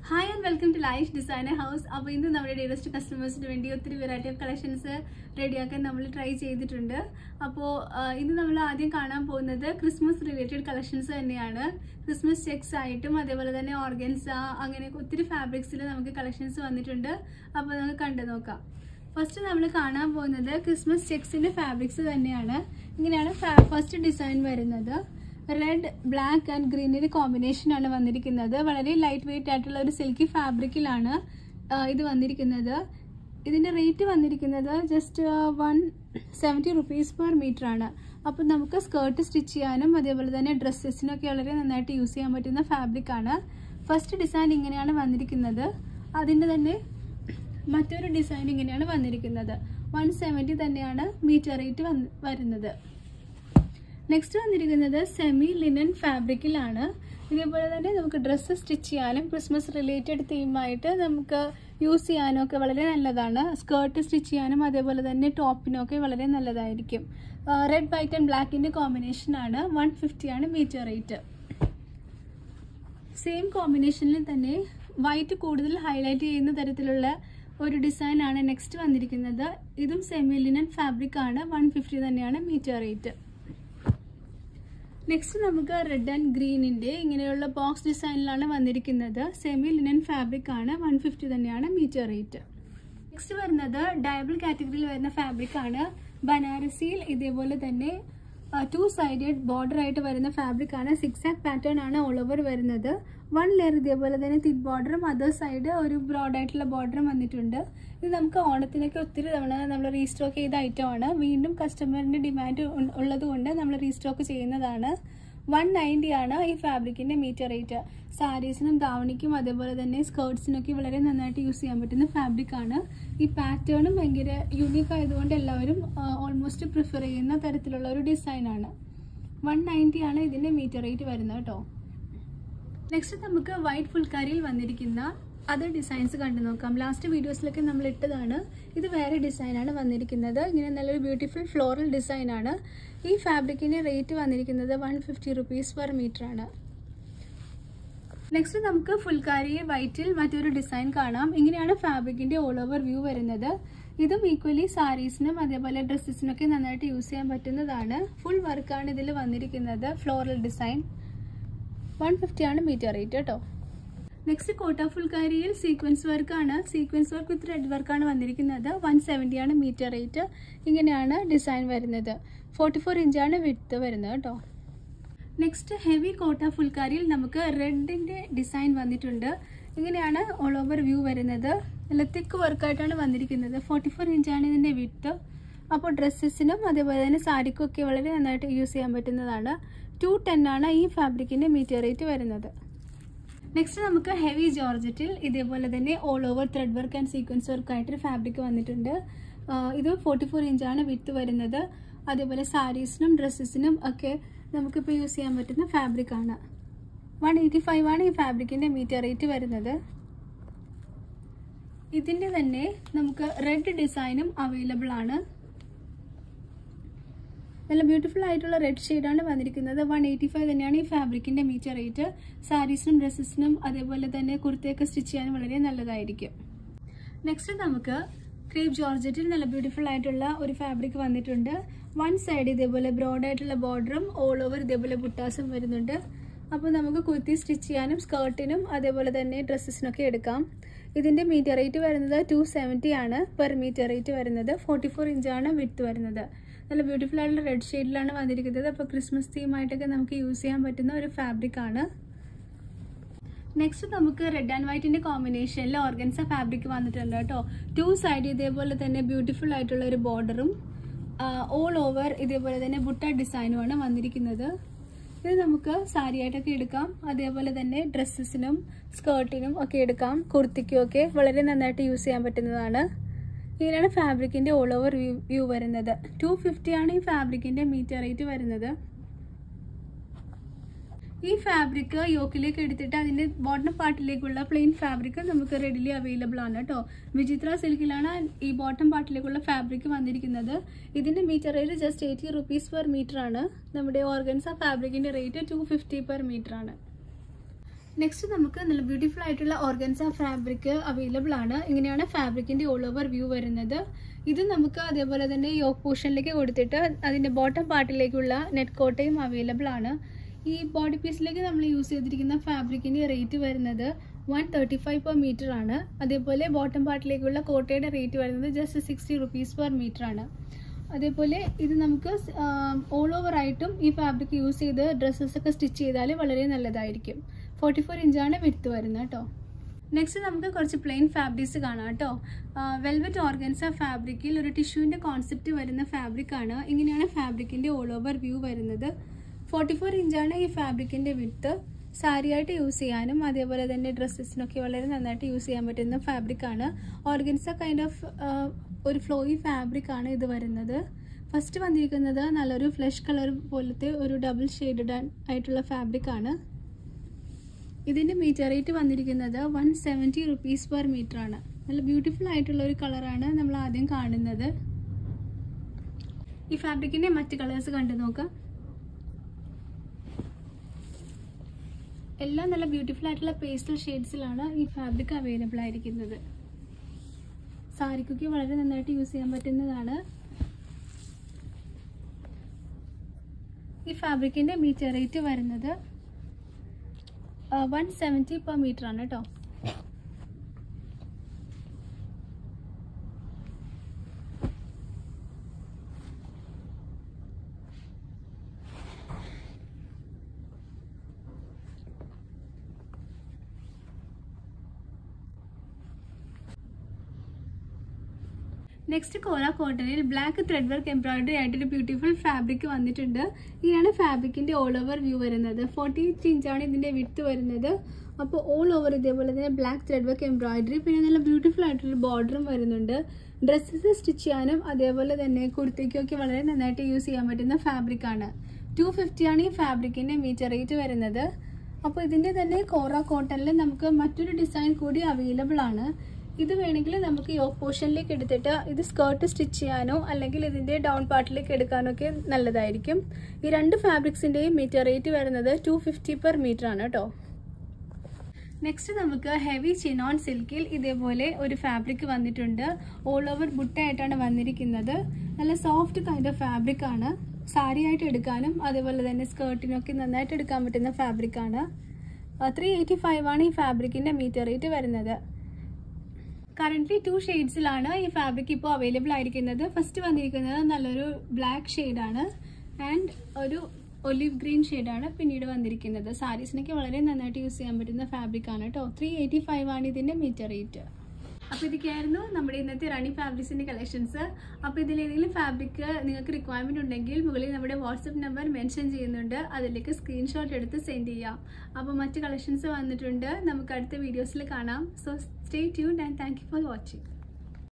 Hi and welcome to Laish Designer House. അപ്പോൾ ഇന്ന് നമ്മുടെ ഡെയിലസ്റ്റ് കസ്റ്റമേഴ്സിന് വേണ്ടി ഒത്തിരി വെറൈറ്റി ഓഫ് കളക്ഷൻസ് റെഡിയാക്കാൻ നമ്മൾ ട്രൈ ചെയ്തിട്ടുണ്ട്. അപ്പോൾ ഇന്ന് നമ്മൾ ആദ്യം കാണാൻ പോകുന്നത് ക്രിസ്മസ് റിലേറ്റഡ് കളക്ഷൻസ് തന്നെയാണ്. ക്രിസ്മസ് ചെക്സ് ആയിട്ടും അതേപോലെ തന്നെ ഓർഗൻസ അങ്ങനെ ഒത്തിരി ഫാബ്രിക്സിൽ നമുക്ക് കളക്ഷൻസ് വന്നിട്ടുണ്ട്. അപ്പോൾ നമുക്ക് കണ്ടു നോക്കാം. ഫസ്റ്റ് നമ്മൾ കാണാൻ പോകുന്നത് ക്രിസ്മസ് ചെക്സിൻ്റെ ഫാബ്രിക്സ് തന്നെയാണ്. ഇങ്ങനെയാണ് ഫസ്റ്റ് ഡിസൈൻ വരുന്നത്. റെഡ് ബ്ലാക്ക് ആൻഡ് ഗ്രീനിൻ്റെ കോമ്പിനേഷനാണ് വന്നിരിക്കുന്നത്. വളരെ ലൈറ്റ് വെയിറ്റ് ആയിട്ടുള്ള ഒരു സിൽക്കി ഫാബ്രിക്കിലാണ് ഇത് വന്നിരിക്കുന്നത്. ഇതിൻ്റെ റേറ്റ് വന്നിരിക്കുന്നത് ജസ്റ്റ് 170 rupees per meter ആണ്. അപ്പോൾ നമുക്ക് സ്കേർട്ട് സ്റ്റിച്ച് ചെയ്യാനും അതേപോലെ തന്നെ ഡ്രസ്സസിനൊക്കെ വളരെ നന്നായിട്ട് യൂസ് ചെയ്യാൻ പറ്റുന്ന ഫാബ്രിക്കാണ്. ഫസ്റ്റ് ഡിസൈൻ ഇങ്ങനെയാണ് വന്നിരിക്കുന്നത്. അതിൻ്റെ തന്നെ മറ്റൊരു ഡിസൈൻ ഇങ്ങനെയാണ് വന്നിരിക്കുന്നത്. 170 തന്നെയാണ് മീറ്റർ റേറ്റ് വരുന്നത്. നെക്സ്റ്റ് വന്നിരിക്കുന്നത് സെമി ലിനൻ ഫാബ്രിക്കിലാണ്. ഇതേപോലെ തന്നെ നമുക്ക് ഡ്രസ്സ് സ്റ്റിച്ച് ചെയ്യാനും ക്രിസ്മസ് റിലേറ്റഡ് തീമായിട്ട് നമുക്ക് യൂസ് ചെയ്യാനും ഒക്കെ വളരെ നല്ലതാണ്. സ്കേർട്ട് സ്റ്റിച്ച് ചെയ്യാനും അതേപോലെ തന്നെ ടോപ്പിനും ഒക്കെ വളരെ നല്ലതായിരിക്കും. റെഡ് വൈറ്റ് ആൻഡ് ബ്ലാക്കിൻ്റെ കോമ്പിനേഷനാണ്. 150 ആണ് മീറ്റർ റേറ്റ്. സെയിം കോമ്പിനേഷനിൽ തന്നെ വൈറ്റ് കൂടുതൽ ഹൈലൈറ്റ് ചെയ്യുന്ന തരത്തിലുള്ള ഒരു ഡിസൈനാണ് നെക്സ്റ്റ് വന്നിരിക്കുന്നത്. ഇതും സെമി ലിനൻ ഫാബ്രിക് ആണ്. 150 തന്നെയാണ് മീറ്റർ റേറ്റ്. നെക്സ്റ്റ് നമുക്ക് റെഡ് ആൻഡ് ഗ്രീനിൻ്റെ ഇങ്ങനെയുള്ള ബോക്സ് ഡിസൈനിലാണ് വന്നിരിക്കുന്നത്. സെമി ലിനൻ ഫാബ്രിക് ആണ്. 150 തന്നെയാണ് മീറ്റർ റേറ്റ്. നെക്സ്റ്റ് വരുന്നത് ഡയബിൾ കാറ്റഗറിയിൽ വരുന്ന ഫാബ്രിക് ആണ്. ബനാറസിയിൽ ഇതേപോലെ തന്നെ 2 സൈഡഡ് ബോർഡർ ആയിട്ട് വരുന്ന ഫാബ്രിക് ആണ്. 6 പാറ്റേൺ ആണ് ഓൾ ഓവർ വരുന്നത്. 1 ലെയർ ഇതേപോലെ തന്നെ തിൻ ബോർഡറും അതർ സൈഡ് ഒരു ബ്രോഡായിട്ടുള്ള ബോർഡറും വന്നിട്ടുണ്ട്. ഇത് നമുക്ക് ഓണത്തിനൊക്കെ ഒത്തിരി തവണ നമ്മൾ റീസ്റ്റോക്ക് ചെയ്ത ഐറ്റമാണ്. വീണ്ടും കസ്റ്റമറിൻ്റെ ഡിമാൻഡ് ഉള്ളത് കൊണ്ട് നമ്മൾ റീസ്റ്റോക്ക് ചെയ്യുന്നതാണ്. 190 ആണ് ഈ ഫാബ്രിക്കിൻ്റെ മീറ്റർ റേറ്റ്. സാരീസിനും ധാവണിക്കും അതേപോലെ തന്നെ സ്കേർട്സിനൊക്കെ വളരെ നന്നായിട്ട് യൂസ് ചെയ്യാൻ പറ്റുന്ന ഫാബ്രിക്കാണ്. ഈ പാറ്റേണും ഭയങ്കര യൂണീക്ക് ആയതുകൊണ്ട് എല്ലാവരും ഓൾമോസ്റ്റ് പ്രിഫർ ചെയ്യുന്ന തരത്തിലുള്ള ഒരു ഡിസൈനാണ്. 190 ആണ് ഇതിൻ്റെ മീറ്റർ റേറ്റ് വരുന്നത് കേട്ടോ. നെക്സ്റ്റ് നമുക്ക് വൈറ്റ് ഫുൾക്കാരിയിൽ വന്നിരിക്കുന്ന അതർ ഡിസൈൻസ് കണ്ടു നോക്കാം. ലാസ്റ്റ് വീഡിയോസിലൊക്കെ നമ്മൾ ഇട്ടതാണ്. ഇത് വേറെ ഡിസൈനാണ് വന്നിരിക്കുന്നത്. ഇങ്ങനെ നല്ലൊരു ബ്യൂട്ടിഫുൾ ഫ്ലോറൽ ഡിസൈനാണ്. ഈ ഫാബ്രിക്കിൻ്റെ റേറ്റ് വന്നിരിക്കുന്നത് 150 rupees per meter ആണ്. നെക്സ്റ്റ് നമുക്ക് ഫുൾക്കാരി വൈറ്റിൽ മറ്റൊരു ഡിസൈൻ കാണാം. ഇങ്ങനെയാണ് ഫാബ്രിക്കിൻ്റെ ഓൾ ഓവർ വ്യൂ വരുന്നത്. ഇതും ഈക്വലി സാരീസിനും അതേപോലെ ഡ്രസ്സസിനൊക്കെ നന്നായിട്ട് യൂസ് ചെയ്യാൻ പറ്റുന്നതാണ്. ഫുൾ വർക്കാണ് ഇതിൽ വന്നിരിക്കുന്നത്. Floral design. 150 ആണ് മീറ്റർ റേറ്റ് കേട്ടോ. നെക്സ്റ്റ് കോട്ട ഫുൾക്കാരിയിൽ സീക്വൻസ് വർക്കാണ്. സീക്വൻസ് വർക്ക് വിത്ത് റെഡ് വർക്കാണ് വന്നിരിക്കുന്നത്. 170 ആണ് മീറ്റർ റേറ്റ്. ഇങ്ങനെയാണ് ഡിസൈൻ വരുന്നത്. 44 ഇഞ്ചാണ് വിഡ്ത്ത് വരുന്നത് കേട്ടോ. നെക്സ്റ്റ് ഹെവി കോട്ട ഫുൾക്കാരിയിൽ നമുക്ക് റെഡിൻ്റെ ഡിസൈൻ വന്നിട്ടുണ്ട്. ഇങ്ങനെയാണ് ഓൾ ഓവർ വ്യൂ വരുന്നത്. നല്ല തിക്ക് വർക്കായിട്ടാണ് വന്നിരിക്കുന്നത്. 44 ഇഞ്ചാണ് ഇതിൻ്റെ വിഡ്ത്ത്. അപ്പോൾ ഡ്രസ്സസിനും അതേപോലെ തന്നെ സാരിക്കും ഒക്കെ വളരെ നന്നായിട്ട് യൂസ് ചെയ്യാൻ പറ്റുന്നതാണ്. 210 ആണ് ഈ ഫാബ്രിക്കിൻ്റെ മീറ്റർ റേറ്റ് വരുന്നത്. നെക്സ്റ്റ് നമുക്ക് ഹെവി ജോർജറ്റിൽ ഇതേപോലെ തന്നെ all over thread work and sequence വർക്കായിട്ടൊരു ഫാബ്രിക് വന്നിട്ടുണ്ട്. ഇത് 44 ഇഞ്ചാണ് വിഡ്ത്ത് വരുന്നത്. അതേപോലെ സാരീസിനും ഡ്രസ്സസിനും ഒക്കെ നമുക്കിപ്പോൾ യൂസ് ചെയ്യാൻ പറ്റുന്ന ഫാബ്രിക്കാണ്. 185 ആണ് ഈ ഫാബ്രിക്കിൻ്റെ മീറ്റർ റേറ്റ് വരുന്നത്. ഇതിൻ്റെ തന്നെ നമുക്ക് റെഡ് ഡിസൈനും അവൈലബിൾ ആണ്. നല്ല ബ്യൂട്ടിഫുൾ ആയിട്ടുള്ള റെഡ് ഷെയ്ഡാണ് വന്നിരിക്കുന്നത്. 185 തന്നെയാണ് ഈ ഫാബ്രിക്കിൻ്റെ മീറ്റർ റേറ്റ്. സാരീസിനും ഡ്രസ്സസിനും അതേപോലെ തന്നെ കുർത്തയൊക്കെ സ്റ്റിച്ച് ചെയ്യാൻ വളരെ നല്ലതായിരിക്കും. നെക്സ്റ്റ് നമുക്ക് ക്രേപ്പ് ജോർജറ്റിൽ നല്ല ബ്യൂട്ടിഫുൾ ആയിട്ടുള്ള ഒരു ഫാബ്രിക് വന്നിട്ടുണ്ട്. 1 സൈഡ് ഇതേപോലെ ബ്രോഡായിട്ടുള്ള ബോർഡറും ഓൾ ഓവർ ഇതേപോലെ ബുട്ടാസും വരുന്നുണ്ട്. അപ്പോൾ നമുക്ക് കുർത്തി സ്റ്റിച്ച് ചെയ്യാനും സ്കേർട്ടിനും അതേപോലെ തന്നെ ഡ്രസ്സസിനൊക്കെ എടുക്കാം. ഇതിൻ്റെ മീറ്റർ റേറ്റ് വരുന്നത് 270 ആണ് പെർ മീറ്റർ റേറ്റ് വരുന്നത്. 44 ഇഞ്ചാണ് വിഡ്ത്ത് വരുന്നത്. നല്ല ബ്യൂട്ടിഫുൾ ആയിട്ടുള്ള റെഡ് ഷെയ്ഡിലാണ് വന്നിരിക്കുന്നത്. അപ്പോൾ ക്രിസ്മസ് തീമായിട്ടൊക്കെ നമുക്ക് യൂസ് ചെയ്യാൻ പറ്റുന്ന ഒരു ഫാബ്രിക്കാണ്. നെക്സ്റ്റ് നമുക്ക് റെഡ് ആൻഡ് വൈറ്റിൻ്റെ കോമ്പിനേഷനിൽ ഓർഗൻസ ഫാബ്രിക് വന്നിട്ടുണ്ട് കേട്ടോ. 2 സൈഡ് ഇതേപോലെ തന്നെ ബ്യൂട്ടിഫുൾ ആയിട്ടുള്ള ഒരു ബോർഡറും ഓൾ ഓവർ ഇതേപോലെ തന്നെ ബുട്ട ഡിസൈനുമാണ് വന്നിരിക്കുന്നത്. ഇത് നമുക്ക് സാരിയായിട്ടൊക്കെ എടുക്കാം. അതേപോലെ തന്നെ ഡ്രസ്സസിനും സ്കേർട്ടിനും ഒക്കെ എടുക്കാം. കുർത്തിക്കും ഒക്കെ വളരെ നന്നായിട്ട് യൂസ് ചെയ്യാൻ പറ്റുന്നതാണ്. ഇങ്ങനെയാണ് ഫാബ്രിക്കിൻ്റെ ഓൾ ഓവർ വ്യൂ വരുന്നത്. 250 ആണ് ഈ ഫാബ്രിക്കിൻ്റെ മീറ്റർ റേറ്റ് വരുന്നത്. ഈ ഫാബ്രിക് യോക്കിലേക്ക് എടുത്തിട്ട് അതിൻ്റെ ബോട്ടം പാർട്ടിലേക്കുള്ള പ്ലെയിൻ ഫാബ്രിക് നമുക്ക് റെഡിലി അവൈലബിൾ ആണ് കേട്ടോ. വിചിത്ര സിൽക്കിലാണ് ഈ ബോട്ടം പാർട്ടിലേക്കുള്ള ഫാബ്രിക് വന്നിരിക്കുന്നത്. ഇതിൻ്റെ meter rate just 80 rupees per meter ആണ്. നമ്മുടെ ഓർഗൻസ ഫാബ്രിക്കിൻ്റെ റേറ്റ് 250 per meter ആണ്. നെക്സ്റ്റ് നമുക്ക് നല്ല ബ്യൂട്ടിഫുൾ ആയിട്ടുള്ള ഓർഗൻസ ഫാബ്രിക് അവൈലബിൾ ആണ്. ഇങ്ങനെയാണ് ഫാബ്രിക്കിന്റെ ഓൾ ഓവർ വ്യൂ വരുന്നത്. ഇത് നമുക്ക് അതേപോലെ തന്നെ യോക്ക് പോർഷനിലേക്ക് കൊടുത്തിട്ട് അതിന്റെ ബോട്ടം പാർട്ടിലേക്കുള്ള നെറ്റ് കോട്ടയും അവൈലബിൾ ആണ്. ഈ ബോഡി പീസിലേക്ക് നമ്മൾ യൂസ് ചെയ്തിരിക്കുന്ന ഫാബ്രിക്കിന്റെ റേറ്റ് വരുന്നത് 135 per meter ആണ്. അതേപോലെ ബോട്ടം പാർട്ടിലേക്കുള്ള കോട്ടയുടെ റേറ്റ് വരുന്നത് ജസ്റ്റ് 60 rupees per meter ആണ്. അതേപോലെ ഇത് നമുക്ക് ഓൾ ഓവർ ആയിട്ടും ഈ ഫാബ്രിക് യൂസ് ചെയ്ത് ഡ്രസ്സസ് ഒക്കെ സ്റ്റിച്ച് ചെയ്താൽ വളരെ നല്ലതായിരിക്കും. 44 ഇഞ്ചാണ് വിഡ്ത്ത് വരുന്നത് കേട്ടോ. നെക്സ്റ്റ് നമുക്ക് കുറച്ച് പ്ലെയിൻ ഫാബ്രിക്സ് കാണാം കേട്ടോ. വെൽവെറ്റ് ഓർഗൻസ ഫാബ്രിക്കിൽ ഒരു ടിഷ്യൂവിൻ്റെ കോൺസെപ്റ്റ് വരുന്ന ഫാബ്രിക് ആണ്. ഇങ്ങനെയാണ് ഫാബ്രിക്കിൻ്റെ ഓൾ ഓവർ വ്യൂ വരുന്നത്. 44 ഇഞ്ചാണ് ഈ ഫാബ്രിക്കിൻ്റെ വിഡ്ത്ത്. സാരിയായിട്ട് യൂസ് ചെയ്യാനും അതേപോലെ തന്നെ ഡ്രസ്സസിനൊക്കെ വളരെ നന്നായിട്ട് യൂസ് ചെയ്യാൻ പറ്റുന്ന ഫാബ്രിക് ആണ്. ഓർഗൻസ കൈൻഡ് ഓഫ് ഒരു ഫ്ലോയി ഫാബ്രിക് ആണ് ഇത് വരുന്നത്. ഫസ്റ്റ് വന്നിരിക്കുന്നത് നല്ലൊരു ഫ്ലഷ് കളർ പോലത്തെ ഒരു ഡബിൾ ഷെയ്ഡഡ് ആയിട്ടുള്ള ഫാബ്രിക് ആണ്. ഇതിൻ്റെ മീറ്റർ റേറ്റ് വന്നിരിക്കുന്നത് 170 rupees per meter ആണ്. നല്ല ബ്യൂട്ടിഫുൾ ആയിട്ടുള്ള ഒരു കളറാണ് നമ്മൾ ആദ്യം കാണുന്നത്. ഈ ഫാബ്രിക്കിൻ്റെ മറ്റ് കളേഴ്സ് കണ്ടു നോക്കാം. എല്ലാം നല്ല ബ്യൂട്ടിഫുൾ ആയിട്ടുള്ള പേസ്റ്റൽ ഷെയ്ഡ്സിലാണ് ഈ ഫാബ്രിക് അവൈലബിൾ ആയിരിക്കുന്നത്. സാരിക്കൊക്കെ വളരെ നന്നായിട്ട് യൂസ് ചെയ്യാൻ പറ്റുന്നതാണ്. ഈ ഫാബ്രിക്കിൻ്റെ മീറ്റർ റേറ്റ് വരുന്നത് 170 per meter ആണ് കേട്ടോ. നെക്സ്റ്റ് കോറ കോട്ടണിൽ ബ്ലാക്ക് ത്രെഡ് വർക്ക് എംബ്രോയിഡറി ആയിട്ടൊരു ബ്യൂട്ടിഫുൾ ഫാബ്രിക് വന്നിട്ടുണ്ട്. ഇങ്ങനെയാണ് ഫാബ്രിക്കിൻ്റെ ഓൾ ഓവർ വ്യൂ വരുന്നത്. 48 ഇഞ്ചാണ് ഇതിൻ്റെ വിഡ്ത്ത് വരുന്നത്. അപ്പോൾ ഓൾ ഓവർ ഇതേപോലെ തന്നെ ബ്ലാക്ക് ത്രെഡ് വർക്ക് എംബ്രോയിഡറി, പിന്നെ നല്ല ബ്യൂട്ടിഫുൾ ആയിട്ടൊരു ബോർഡറും വരുന്നുണ്ട്. ഡ്രസ്സസ് സ്റ്റിച്ച് ചെയ്യാനും അതേപോലെ തന്നെ കുർത്തിക്കൊക്കെ വളരെ നന്നായിട്ട് യൂസ് ചെയ്യാൻ പറ്റുന്ന ഫാബ്രിക്കാണ്. 250 ആണ് ഈ ഫാബ്രിക്കിൻ്റെ മീറ്റർ റേറ്റ് വരുന്നത്. അപ്പോൾ ഇതിൻ്റെ തന്നെ കോറ കോട്ടണിൽ നമുക്ക് മറ്റൊരു ഡിസൈൻ കൂടി അവൈലബിൾ ആണ്. ഇത് വേണമെങ്കിൽ നമുക്ക് യോക്ക് പോർഷനിലേക്ക് എടുത്തിട്ട് ഇത് സ്കേർട്ട് സ്റ്റിച്ച് ചെയ്യാനോ അല്ലെങ്കിൽ ഇതിൻ്റെ ഡൗൺ പാർട്ടിലേക്ക് എടുക്കാനോ ഒക്കെ നല്ലതായിരിക്കും. ഈ രണ്ട് ഫാബ്രിക്സിൻ്റെയും മീറ്റർ റേറ്റ് വരുന്നത് 250 per meter ആണ് കേട്ടോ. നെക്സ്റ്റ് നമുക്ക് ഹെവി ചിനോൺ സിൽക്കിൽ ഇതേപോലെ ഒരു ഫാബ്രിക് വന്നിട്ടുണ്ട്. ഓൾ ഓവർ ബുട്ടായിട്ടാണ് വന്നിരിക്കുന്നത്. നല്ല സോഫ്റ്റ് കൈൻഡ് ഓഫ് ഫാബ്രിക് ആണ്. സാരി ആയിട്ട് എടുക്കാനും അതേപോലെ തന്നെ സ്കേർട്ടിനൊക്കെ നന്നായിട്ട് എടുക്കാൻ പറ്റുന്ന ഫാബ്രിക് ആണ്. 385 ആണ് ഈ ഫാബ്രിക്കിൻ്റെ മീറ്റർ റേറ്റ് വരുന്നത്. കറൻ്റ്ലി 2 ഷെയ്ഡ്സിലാണ് ഈ ഫാബ്രിക് ഇപ്പോൾ അവൈലബിൾ ആയിരിക്കുന്നത്. ഫസ്റ്റ് വന്നിരിക്കുന്നത് നല്ലൊരു ബ്ലാക്ക് ഷെയ്ഡാണ് ആൻഡ് ഒരു ഒലിവ് ഗ്രീൻ ഷെയ്ഡാണ് പിന്നീട് വന്നിരിക്കുന്നത്. സാരീസിനൊക്കെ വളരെ നന്നായിട്ട് യൂസ് ചെയ്യാൻ പറ്റുന്ന ഫാബ്രിക് ആണ് കേട്ടോ. 385 ആണ് ഇതിൻ്റെ മീറ്റർ റേറ്റ്. അപ്പോൾ ഇതൊക്കെയായിരുന്നു നമ്മുടെ ഇന്നത്തെ റാണി ഫാബ്രിക്സിൻ്റെ കളക്ഷൻസ്. അപ്പോൾ ഇതിലേതെങ്കിലും ഫാബ്രിക് നിങ്ങൾക്ക് റിക്വയർമെൻറ്റ് ഉണ്ടെങ്കിൽ മുകളിൽ നമ്മുടെ വാട്സപ്പ് നമ്പർ മെൻഷൻ ചെയ്യുന്നുണ്ട്. അതിലേക്ക് സ്ക്രീൻഷോട്ട് എടുത്ത് സെൻഡ് ചെയ്യാം. അപ്പോൾ മറ്റ് കളക്ഷൻസ് വന്നിട്ടുണ്ട്. നമുക്ക് അടുത്ത വീഡിയോസിൽ കാണാം. So stay tuned and thank you for watching.